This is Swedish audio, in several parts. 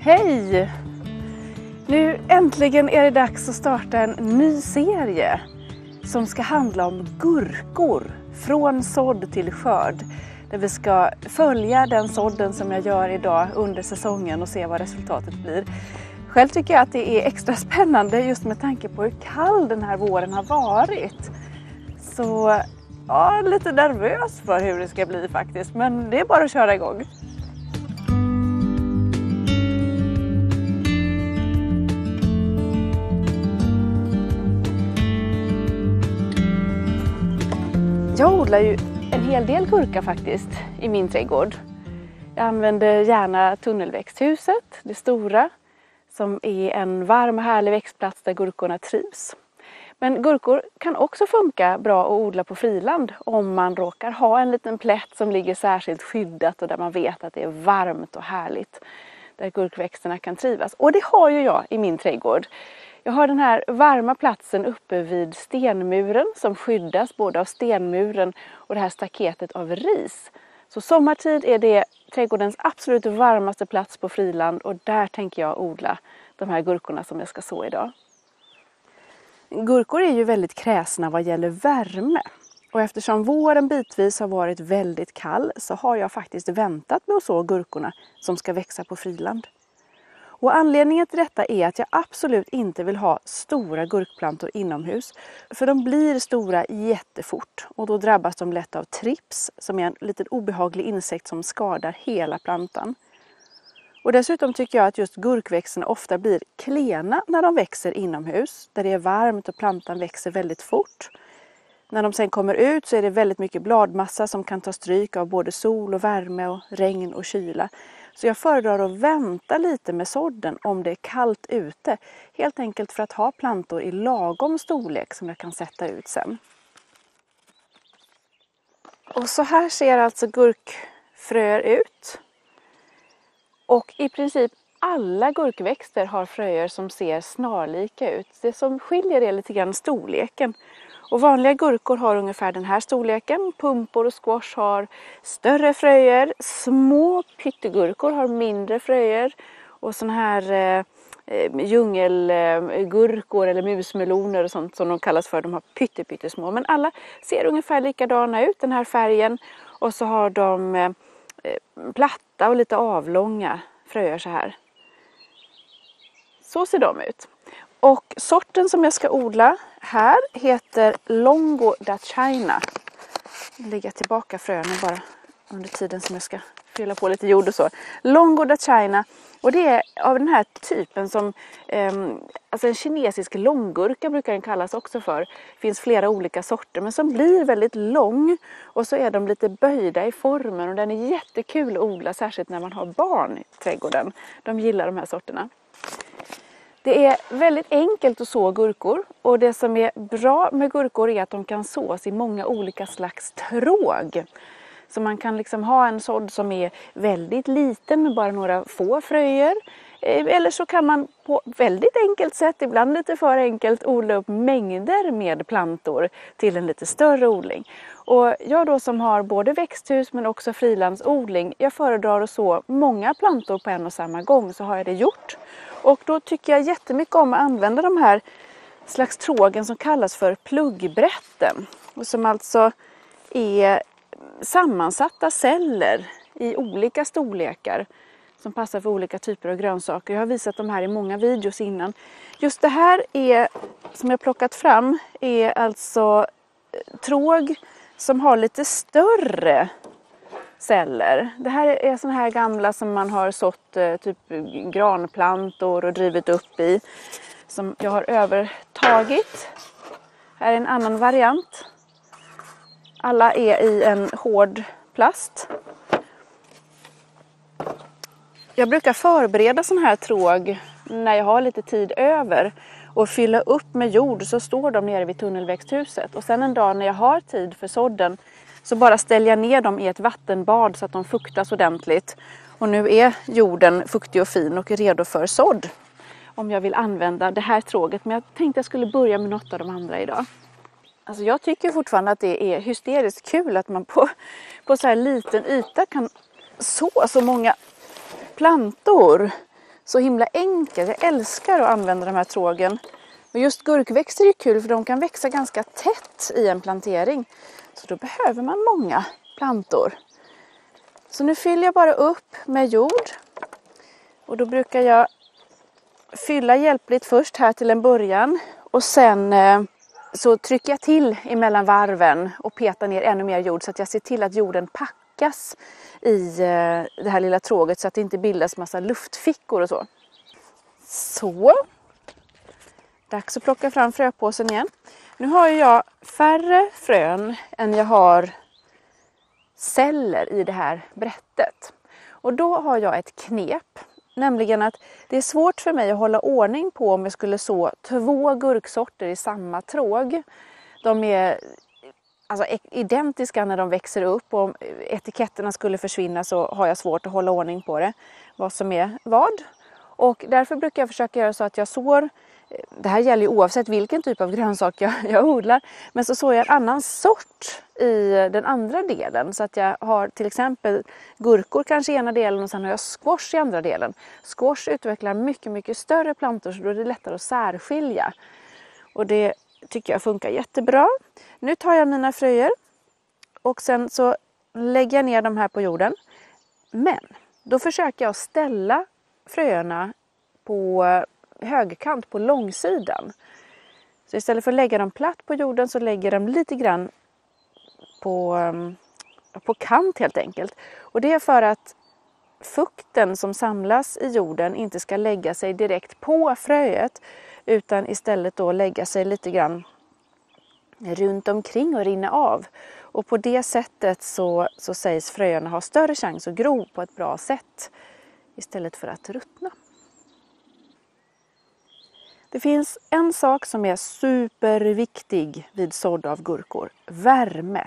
Hej! Nu äntligen är det dags att starta en ny serie som ska handla om gurkor från sådd till skörd. Där vi ska följa den sådden som jag gör idag under säsongen och se vad resultatet blir. Själv tycker jag att det är extra spännande just med tanke på hur kall den här våren har varit. Så ja, lite nervös för hur det ska bli faktiskt, men det är bara att köra igång. Jag odlar ju en hel del gurka faktiskt i min trädgård. Jag använder gärna tunnelväxthuset, det stora, som är en varm och härlig växtplats där gurkorna trivs. Men gurkor kan också funka bra att odla på friland om man råkar ha en liten plätt som ligger särskilt skyddat och där man vet att det är varmt och härligt. Där gurkväxterna kan trivas. Och det har ju jag i min trädgård. Jag har den här varma platsen uppe vid stenmuren som skyddas både av stenmuren och det här staketet av ris. Så sommartid är det trädgårdens absolut varmaste plats på friland och där tänker jag odla de här gurkorna som jag ska så idag. Gurkor är ju väldigt kräsna vad gäller värme. Och eftersom våren bitvis har varit väldigt kall så har jag faktiskt väntat med att så gurkorna som ska växa på friland. Och anledningen till detta är att jag absolut inte vill ha stora gurkplantor inomhus. För de blir stora jättefort och då drabbas de lätt av trips som är en liten obehaglig insekt som skadar hela plantan. Och dessutom tycker jag att just gurkväxterna ofta blir klena när de växer inomhus. Där det är varmt och plantan växer väldigt fort. När de sen kommer ut så är det väldigt mycket bladmassa som kan ta stryk av både sol och värme och regn och kyla. Så jag föredrar att vänta lite med sådden om det är kallt ute. Helt enkelt för att ha plantor i lagom storlek som jag kan sätta ut sen. Och så här ser alltså gurkfröer ut. Och i princip alla gurkväxter har fröer som ser snarlika ut. Det som skiljer är lite grann storleken. Och vanliga gurkor har ungefär den här storleken. Pumpor och squash har större fröer. Små pyttegurkor har mindre fröer. Och såna här djungelgurkor eller musmeloner och sånt som de kallas för, de har pyttesmå. Men alla ser ungefär likadana ut, den här färgen. Och så har de platta och lite avlånga fröer så här. Så ser de ut. Och sorten som jag ska odla här heter Longo da China. Jag lägger tillbaka fröna bara under tiden som jag ska fylla på lite jord och så. Longo da China. Och det är av den här typen som, alltså en kinesisk långgurka brukar den kallas också för. Det finns flera olika sorter men som blir väldigt lång och så är de lite böjda i formen och den är jättekul att odla särskilt när man har barn i trädgården. De gillar de här sorterna. Det är väldigt enkelt att så gurkor och det som är bra med gurkor är att de kan sås i många olika slags tråg. Så man kan liksom ha en sådd som är väldigt liten med bara några få fröer. Eller så kan man på väldigt enkelt sätt, ibland lite för enkelt, odla upp mängder med plantor till en lite större odling. Och jag då som har både växthus men också frilandsodling, jag föredrar att så många plantor på en och samma gång så har jag det gjort. Och då tycker jag jättemycket om att använda de här slags trågen som kallas för pluggbrätten. Och som alltså är sammansatta celler i olika storlekar som passar för olika typer av grönsaker. Jag har visat de här i många videos innan. Just det här är, som jag plockat fram, är alltså tråg som har lite större celler. Det här är såna här gamla som man har sått typ granplantor och drivit upp i. Som jag har övertagit. Här är en annan variant. Alla är i en hård plast. Jag brukar förbereda sån här tråg när jag har lite tid över och fylla upp med jord så står de nere vid tunnelväxthuset. Och sen en dag när jag har tid för sådden så bara ställer jag ner dem i ett vattenbad så att de fuktas ordentligt. Och nu är jorden fuktig och fin och är redo för sådd. Om jag vill använda det här tråget. Men jag tänkte jag skulle börja med något av de andra idag. Alltså jag tycker fortfarande att det är hysteriskt kul att man på så här liten yta kan så många plantor så himla enkelt. Jag älskar att använda de här trågen. Och just gurkväxter är kul för de kan växa ganska tätt i en plantering. Så då behöver man många plantor. Så nu fyller jag bara upp med jord. Och då brukar jag fylla hjälpligt först här till en början. Och sen så trycker jag till emellan varven och petar ner ännu mer jord så att jag ser till att jorden packas i det här lilla tråget så att det inte bildas massa luftfickor och så. Så. Dags att plocka fram fröpåsen igen. Nu har jag färre frön än jag har celler i det här brättet. Och då har jag ett knep. Nämligen att det är svårt för mig att hålla ordning på om jag skulle så 2 gurksorter i samma tråg. De är alltså identiska när de växer upp och om etiketterna skulle försvinna så har jag svårt att hålla ordning på det. Vad som är vad. Och därför brukar jag försöka göra så att jag sår, det här gäller ju oavsett vilken typ av grönsak jag odlar, men så sår jag en annan sort i den andra delen. Så att jag har till exempel gurkor kanske i ena delen och sen har jag squash i andra delen. Squash utvecklar mycket större plantor så då är det lättare att särskilja. Och det tycker jag funkar jättebra. Nu tar jag mina fröer och sen så lägger jag ner dem här på jorden. Men då försöker jag ställa fröerna på högerkant på långsidan. Så istället för att lägga dem platt på jorden så lägger jag dem lite grann på kant helt enkelt. Och det är för att fukten som samlas i jorden inte ska lägga sig direkt på fröet utan istället då lägga sig lite grann runt omkring och rinna av. Och på det sättet så sägs fröerna ha större chans att gro på ett bra sätt istället för att ruttna. Det finns en sak som är superviktig vid sådd av gurkor. Värme.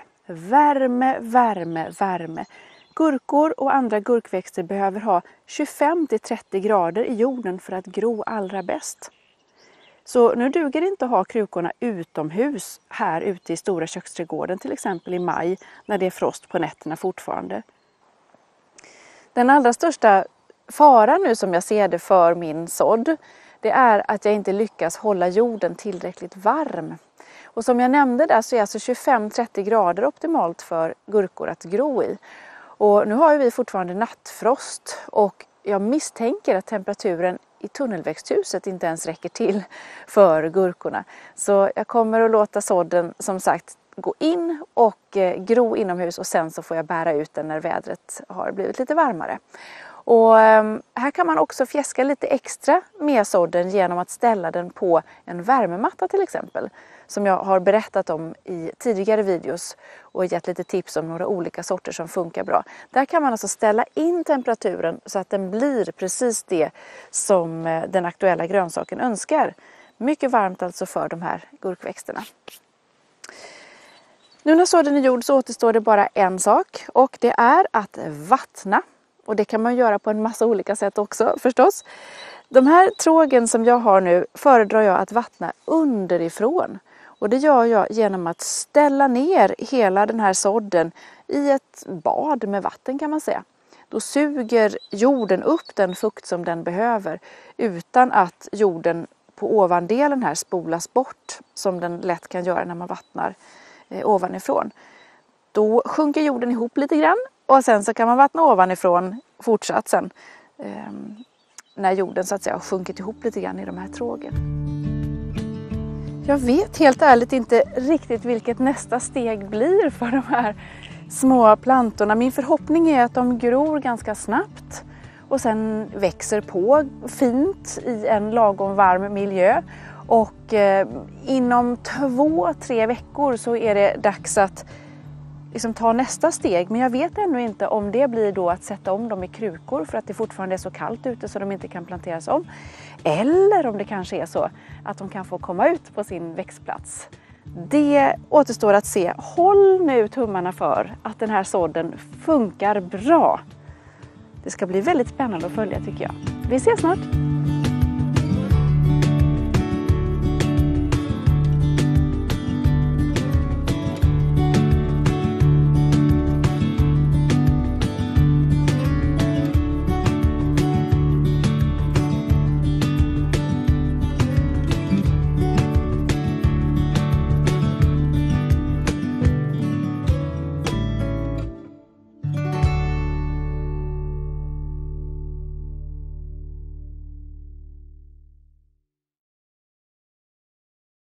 Värme. Gurkor och andra gurkväxter behöver ha 25-30 grader i jorden för att gro allra bäst. Så nu duger det inte att ha krukorna utomhus här ute i stora köksträdgården till exempel i maj när det är frost på nätterna fortfarande. Den allra största faran nu som jag ser det för min sådd, det är att jag inte lyckas hålla jorden tillräckligt varm. Och som jag nämnde där så är alltså 25-30 grader optimalt för gurkor att gro i. Och nu har ju vi fortfarande nattfrost och jag misstänker att temperaturen i tunnelväxthuset inte ens räcker till för gurkorna. Så jag kommer att låta sådden som sagt gå in och gro inomhus och sen så får jag bära ut den när vädret har blivit lite varmare. Och här kan man också fjäska lite extra med sådden genom att ställa den på en värmematta till exempel. Som jag har berättat om i tidigare videos och gett lite tips om några olika sorter som funkar bra. Där kan man alltså ställa in temperaturen så att den blir precis det som den aktuella grönsaken önskar. Mycket varmt alltså för de här gurkväxterna. Nu när sådden är gjord så återstår det bara en sak och det är att vattna. Och det kan man göra på en massa olika sätt också förstås. De här trågen som jag har nu föredrar jag att vattna underifrån. Och det gör jag genom att ställa ner hela den här sådden i ett bad med vatten kan man säga. Då suger jorden upp den fukt som den behöver utan att jorden på ovandelen här spolas bort som den lätt kan göra när man vattnar ovanifrån. Då sjunker jorden ihop lite grann och sen så kan man vattna ovanifrån fortsatt sen när jorden så att säga har sjunkit ihop lite grann i de här trågen. Jag vet helt ärligt inte riktigt vilket nästa steg blir för de här små plantorna. Min förhoppning är att de gror ganska snabbt och sen växer på fint i en lagom varm miljö. Och inom 2-3 veckor så är det dags att liksom ta nästa steg. Men jag vet ännu inte om det blir då att sätta om dem i krukor för att det fortfarande är så kallt ute så de inte kan planteras om. Eller om det kanske är så att de kan få komma ut på sin växtplats. Det återstår att se. Håll nu tummarna för att den här sådden funkar bra. Det ska bli väldigt spännande att följa tycker jag. Vi ses snart!